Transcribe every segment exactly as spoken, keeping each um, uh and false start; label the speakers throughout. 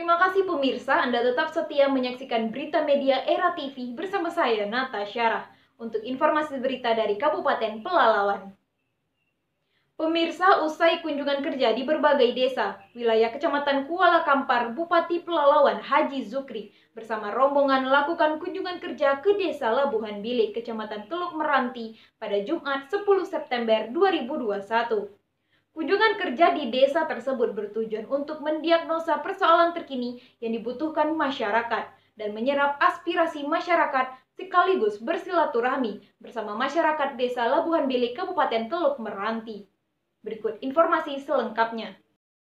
Speaker 1: Terima kasih pemirsa, Anda tetap setia menyaksikan Berita Media Era T V bersama saya, Nata Syarah, untuk informasi berita dari Kabupaten Pelalawan. Pemirsa, usai kunjungan kerja di berbagai desa, wilayah Kecamatan Kuala Kampar, Bupati Pelalawan Haji Zukri bersama rombongan melakukan kunjungan kerja ke Desa Labuhan Bilik, Kecamatan Teluk Meranti pada Jumat sepuluh September dua ribu dua puluh satu. Kunjungan kerja di desa tersebut bertujuan untuk mendiagnosa persoalan terkini yang dibutuhkan masyarakat dan menyerap aspirasi masyarakat sekaligus bersilaturahmi bersama masyarakat Desa Labuhan Bilik, Kabupaten Teluk Meranti. Berikut informasi selengkapnya.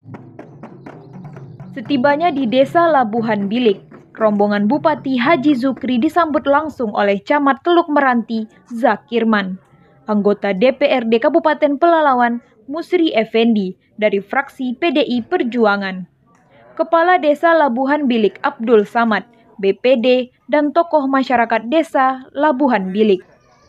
Speaker 1: Setibanya di Desa Labuhan Bilik, rombongan Bupati Haji Zukri disambut langsung oleh Camat Teluk Meranti, Zakirman, anggota D P R D Kabupaten Pelalawan, Musri Effendi dari fraksi P D I Perjuangan, Kepala Desa Labuhan Bilik Abdul Samad, B P D, dan tokoh masyarakat Desa Labuhan Bilik.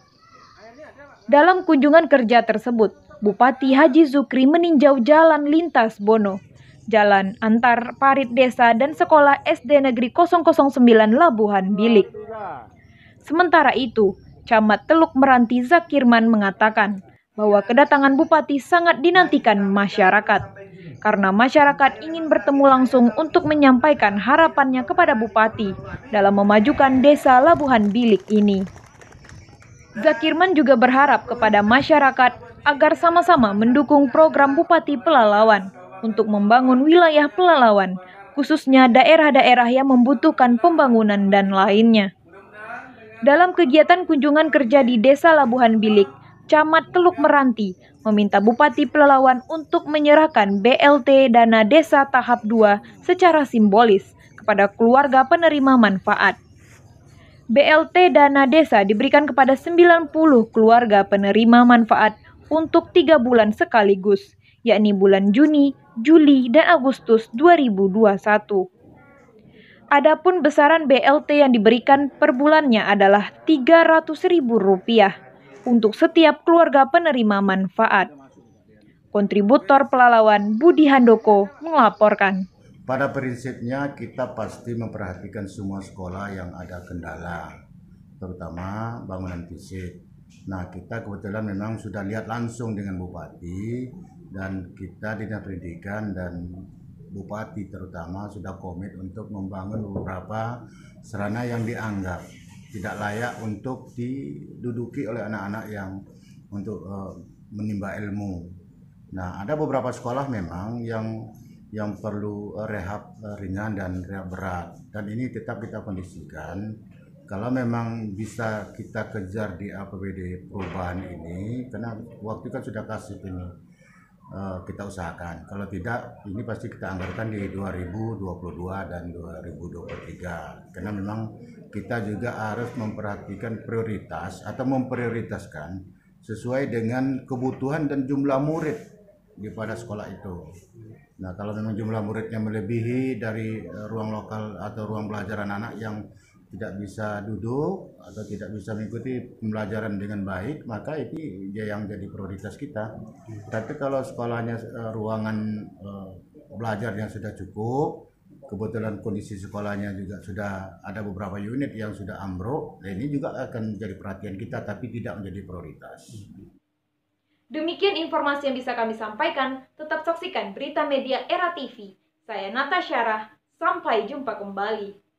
Speaker 1: Dalam kunjungan kerja tersebut, Bupati Haji Zukri meninjau jalan lintas Bono, jalan antar parit desa dan sekolah S D Negeri nol nol sembilan Labuhan Bilik. Sementara itu, Camat Teluk Meranti Zakirman mengatakan bahwa kedatangan Bupati sangat dinantikan masyarakat, karena masyarakat ingin bertemu langsung untuk menyampaikan harapannya kepada Bupati dalam memajukan Desa Labuhan Bilik ini. Zakirman juga berharap kepada masyarakat agar sama-sama mendukung program Bupati Pelalawan untuk membangun wilayah Pelalawan, khususnya daerah-daerah yang membutuhkan pembangunan dan lainnya. Dalam kegiatan kunjungan kerja di Desa Labuhan Bilik, Camat Teluk Meranti meminta Bupati Pelalawan untuk menyerahkan B L T dana desa tahap dua secara simbolis kepada keluarga penerima manfaat. B L T dana desa diberikan kepada sembilan puluh keluarga penerima manfaat untuk tiga bulan sekaligus, yakni bulan Juni, Juli, dan Agustus dua ribu dua puluh satu. Adapun besaran B L T yang diberikan per bulannya adalah tiga ratus ribu rupiah untuk setiap keluarga penerima manfaat. Kontributor Pelalawan Budi Handoko melaporkan.
Speaker 2: Pada prinsipnya kita pasti memperhatikan semua sekolah yang ada kendala, terutama bangunan fisik. Nah, kita kebetulan memang sudah lihat langsung dengan Bupati, dan kita di Dinas Pendidikan dan Bupati terutama sudah komit untuk membangun beberapa sarana yang dianggap tidak layak untuk diduduki oleh anak-anak yang untuk uh, menimba ilmu. Nah, ada beberapa sekolah memang yang yang perlu uh, rehab uh, ringan dan rehab berat, dan ini tetap kita kondisikan. Kalau memang bisa kita kejar di A P B D perubahan ini, karena waktu kan sudah kasih ini, uh, kita usahakan. Kalau tidak, ini pasti kita anggarkan di dua ribu dua puluh dua dan dua ribu dua puluh tiga. Karena memang kita juga harus memperhatikan prioritas atau memprioritaskan sesuai dengan kebutuhan dan jumlah murid di pada sekolah itu. Nah, kalau memang jumlah muridnya melebihi dari uh, ruang lokal atau ruang belajar anak-anak yang tidak bisa duduk atau tidak bisa mengikuti pembelajaran dengan baik, maka itu yang jadi prioritas kita. Tapi kalau sekolahnya uh, ruangan uh, belajar yang sudah cukup, kebetulan kondisi sekolahnya juga sudah ada beberapa unit yang sudah ambruk, dan ini juga akan menjadi perhatian kita, tapi tidak menjadi prioritas.
Speaker 1: Demikian informasi yang bisa kami sampaikan. Tetap saksikan Berita Media Era T V. Saya Nata Syarah. Sampai jumpa kembali.